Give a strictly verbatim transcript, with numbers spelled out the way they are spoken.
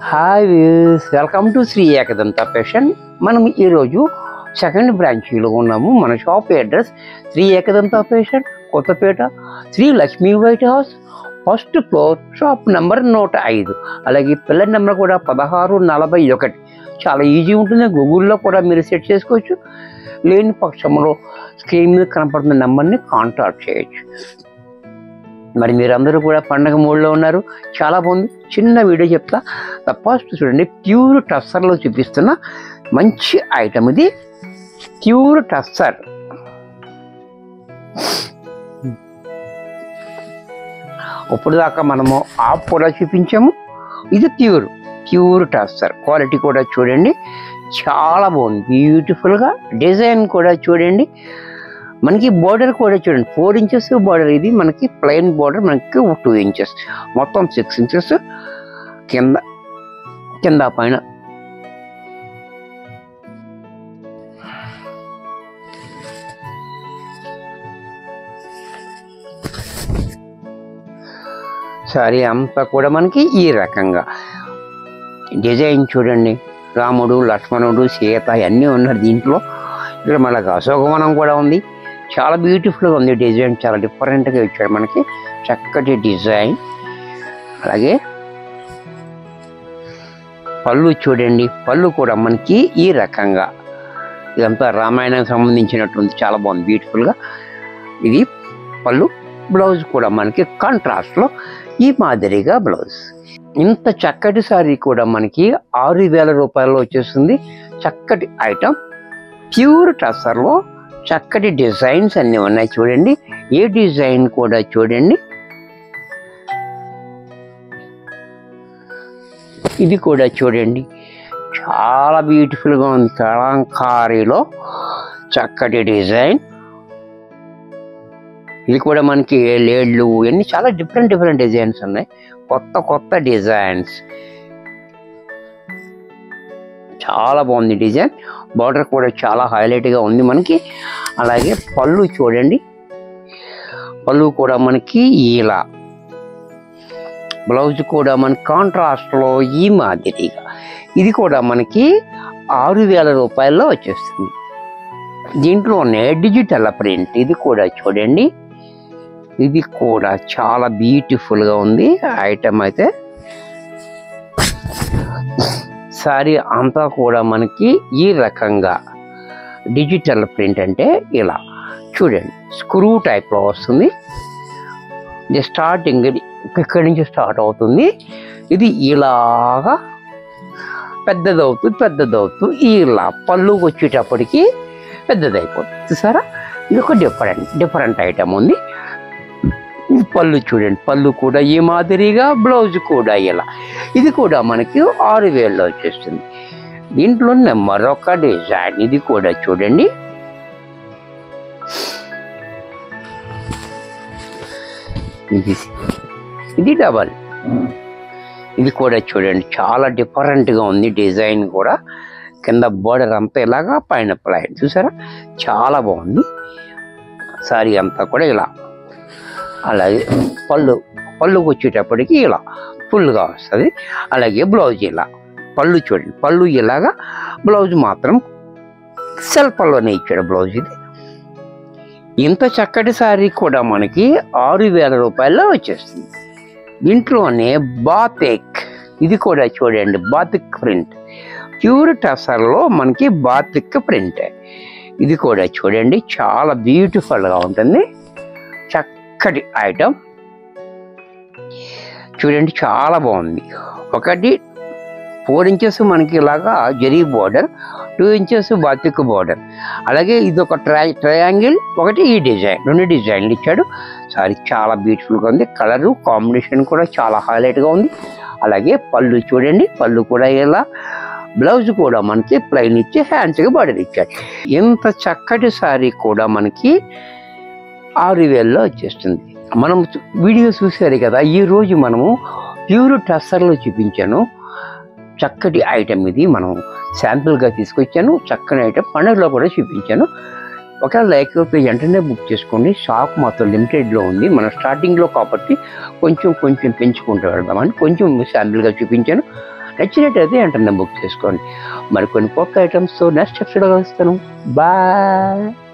Hi views, welcome to Shri Ekadanta fashion. మనం ఈరోజు second బ్రాంచీలో ఉన్నాము. మన shop address Shri Ekadanta fashion, Kothapeta, Shri Lakshmi white house, first floor, shop number నూట ఐదు. అలాగే పిల్లల నెంబర్ కూడా పదహారు నలభై ఒకటి. చాలా ఈజీ ఉంటుంది, గూగుల్లో కూడా మీరు సెట్ చేసుకోవచ్చు. లేని పక్షంలో స్క్రీన్ మీద కనపడుతున్న నెంబర్ని కాంటాక్ట్ చేయొచ్చు. మరి మీరందరూ కూడా పండగ మూడ్లో ఉన్నారు, చాలా బాగుంది. చిన్న వీడియో చెప్తా, ఫస్ట్ చూడండి. ప్యూర్ టస్సర్లో చూపిస్తున్న మంచి ఐటమ్ ఇది, ప్యూర్ టస్సర్. ఇప్పుడు దాకా మనము ఆఫ్ కూడా చూపించాము, ఇది ప్యూర్ ప్యూర్ టస్సర్. క్వాలిటీ కూడా చూడండి, చాలా బాగుంది, బ్యూటిఫుల్గా. డిజైన్ కూడా చూడండి, మనకి బోర్డర్ కూడా చూడండి, ఫోర్ ఇంచెస్ బోర్డర్. ఇది మనకి ప్లెయిన్ బోర్డర్, మనకి టూ ఇంచెస్, మొత్తం సిక్స్ ఇంచెస్ కింద కింద పైన. సారీ అంతా కూడా మనకి ఈ రకంగా డిజైన్ చూడండి. రాముడు, లక్ష్మణుడు, సీత అన్నీ ఉన్నారు దీంట్లో. ఇక్కడ మనకు అశోకవనం కూడా ఉంది, చాలా బ్యూటిఫుల్గా ఉంది. డిజైన్ చాలా డిఫరెంట్గా ఇచ్చాడు మనకి, చక్కటి డిజైన్. అలాగే పళ్ళు చూడండి, పళ్ళు కూడా మనకి ఈ రకంగా, ఇదంతా రామాయణానికి సంబంధించినట్టుంది, చాలా బాగుంది, బ్యూటిఫుల్గా. ఇది పళ్ళు. బ్లౌజ్ కూడా మనకి కాంట్రాస్ట్లో ఈ మాదిరిగా బ్లౌజ్. ఇంత చక్కటి సారీ కూడా మనకి ఆరు వేల రూపాయల్లో వచ్చేస్తుంది. చక్కటి ఐటమ్, ప్యూర్ టస్సర్లో చక్కటి డిజైన్స్ అన్నీ ఉన్నాయి చూడండి. ఏ డిజైన్ కూడా చూడండి, ఇది కూడా చూడండి, చాలా బ్యూటిఫుల్గా ఉంది. కలంకారీలో చక్కటి డిజైన్. ఇది కూడా మనకి లేడ్లు ఇవన్నీ చాలా డిఫరెంట్ డిఫరెంట్ డిజైన్స్ ఉన్నాయి, కొత్త కొత్త డిజైన్స్. చాలా బాగుంది డిజైన్. బార్డర్ కూడా చాలా హైలైట్గా ఉంది మనకి. అలాగే పళ్ళు చూడండి, పళ్ళు కూడా మనకి ఇలా. బ్లౌజ్ కూడా మనకి కాంట్రాస్ట్లో ఈ మాదిరిగా. ఇది కూడా మనకి ఆరు వేల రూపాయల్లో వచ్చేస్తుంది. దీంట్లోనే డిజిటల్ ప్రింట్. ఇది కూడా చూడండి, ఇది కూడా చాలా బ్యూటిఫుల్గా ఉంది ఐటమ్. అయితే సారీ అంతా కూడా మనకి ఈ రకంగా డిజిటల్ ప్రింట్. అంటే ఇలా చూడండి, స్క్రూ టైప్లో వస్తుంది. ఇది స్టార్టింగ్ ఇక్కడి నుంచి స్టార్ట్ అవుతుంది. ఇది ఇలాగా పెద్దదవుతూ పెద్దదవుతూ ఇలా పళ్ళుకి వచ్చేటప్పటికి పెద్దదైపోతుంది. చూసారా, ఇది ఒక డిఫరెంట్ డిఫరెంట్ ఐటమ్ ఉంది. పళ్ళు చూడండి, పళ్ళు కూడా ఈ మాదిరిగా, బ్లౌజ్ కూడా ఇలా. ఇది కూడా మనకి ఆరు వేలలో వచ్చేస్తుంది. దీంట్లోనే మరొక డిజైన్, ఇది కూడా చూడండి. ఇది ఇది డబల్. ఇది కూడా చూడండి, చాలా డిఫరెంట్గా ఉంది డిజైన్ కూడా. కింద బోర్డర్ అంతా ఇలాగా, పైన ప్లైన్. చూసారా, చాలా బాగుంది. సారీ అంతా కూడా ఇలా. అలాగే పళ్ళు పళ్ళుకి వచ్చేటప్పటికి ఇలా ఫుల్గా వస్తుంది. అలాగే బ్లౌజ్ ఇలా. పళ్ళు చూడండి, పళ్ళు ఇలాగా, బ్లౌజ్ మాత్రం సెల్ఫ్లోనే ఇచ్చాడు బ్లౌజ్. ఇది ఇంత చక్కటి సారీ కూడా మనకి ఆరు వేల రూపాయల్లో వచ్చేస్తుంది. దీంట్లోనే బాతిక్. ఇది కూడా చూడండి, బాతిక్ ప్రింట్. ప్యూర్ టస్సర్లో మనకి బాతిక్ ప్రింట్. ఇది కూడా చూడండి, చాలా బ్యూటిఫుల్గా ఉంటుంది, చక్కటి ఐటమ్. చూడండి, చాలా బాగుంది. ఒకటి ఫోర్ ఇంచెస్ మనకి ఇలాగా zari border, two inches batik border. అలాగే ఇది ఒక ట్రై ట్రయాంగిల్ ఒకటి ఈ డిజైన్, రెండు డిజైన్లు ఇచ్చాడు. సారీ చాలా బ్యూటిఫుల్గా ఉంది. కలరు కాంబినేషన్ కూడా చాలా హైలైట్గా ఉంది. అలాగే పళ్ళు చూడండి, పళ్ళు కూడా ఇలా. బ్లౌజ్ కూడా మనకి ప్లెయిన్ ఇచ్చి హ్యాండ్స్కి బార్డర్ ఇచ్చాడు. ఇంత చక్కటి సారీ కూడా మనకి ఆరు వేలలో వచ్చేస్తుంది. మనం వీడియో చూసారు కదా, ఈరోజు మనము ప్యూర్ టస్సర్లో చూపించాను. చక్కటి ఐటమ్ ఇది, మనం శాంపుల్గా తీసుకొచ్చాను. చక్కని ఐటమ్ పండుగలో కూడా చూపించాను. ఒకవేళ లైక్ పేజ్ వెంటనే బుక్ చేసుకోండి. స్టాక్ మాత్రం లిమిటెడ్లో ఉంది. మనం స్టార్టింగ్లో కాబట్టి కొంచెం కొంచెం పెంచుకుంటూ వెళ్దామని కొంచెం శాంపుల్గా చూపించాను. నచ్చినట్టయితే వెంటనే బుక్ చేసుకోండి. మరికొన్ని కొత్త ఐటమ్స్తో నెక్స్ట్ ఎపిసోడ్ కలుస్తాను. బాయ్.